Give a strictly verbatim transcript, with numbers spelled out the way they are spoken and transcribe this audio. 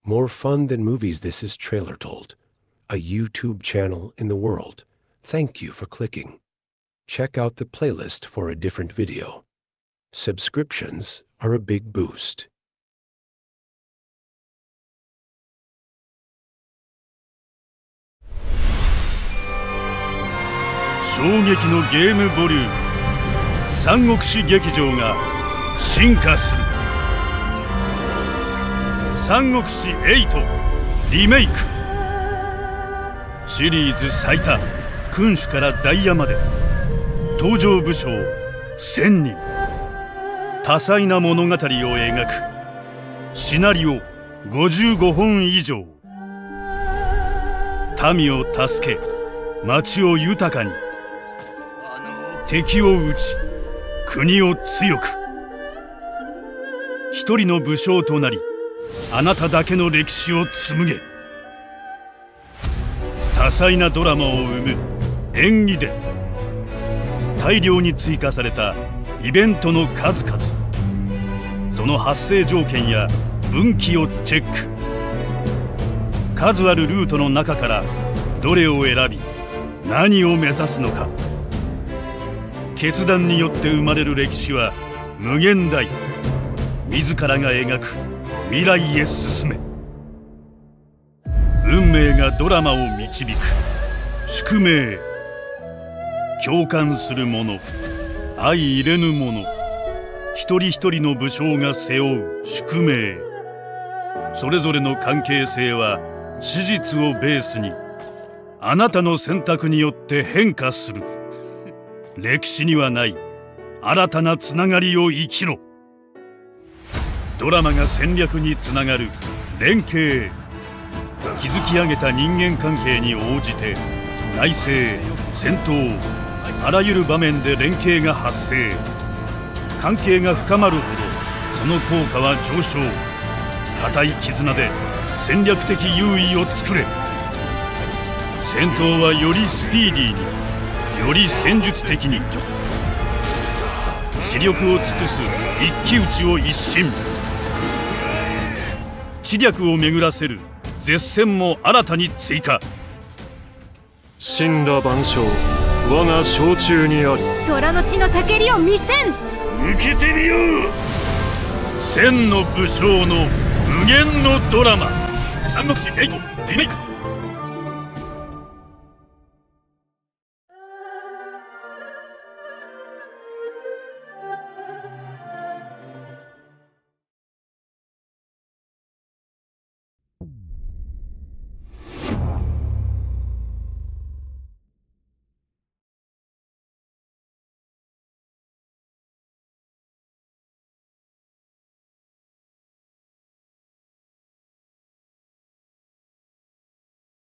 More fun than movies, this is Trailer Told, a YouTube channel in the world. Thank you for clicking. Check out the playlist for a different video. Subscriptions are a big boost. 衝撃のゲームボリューム三国志劇場が進化する三国志エイトリメイクシリーズ最多君主から在野まで登場武将せんにん多彩な物語を描くシナリオごじゅうごほん以上民を助け町を豊かに敵を討ち国を強く一人の武将となりあなただけの歴史を紡げ多彩なドラマを生む演技で大量に追加されたイベントの数々その発生条件や分岐をチェック数あるルートの中からどれを選び何を目指すのか決断によって生まれる歴史は無限大自らが描く未来へ進め運命がドラマを導く宿命共感する者相入れぬ者一人一人の武将が背負う宿命それぞれの関係性は史実をベースにあなたの選択によって変化する歴史にはない新たなつながりを生きろドラマが戦略につながる連携築き上げた人間関係に応じて内政戦闘あらゆる場面で連携が発生関係が深まるほどその効果は上昇固い絆で戦略的優位を作れ戦闘はよりスピーディーにより戦術的に視力を尽くす一騎打ちを一新知略を巡らせる絶戦も新たに追加神羅万象我が掌中にあり虎の血のたけりを見せん受けてみよう千の武将の無限のドラマ三国志エイトリメイク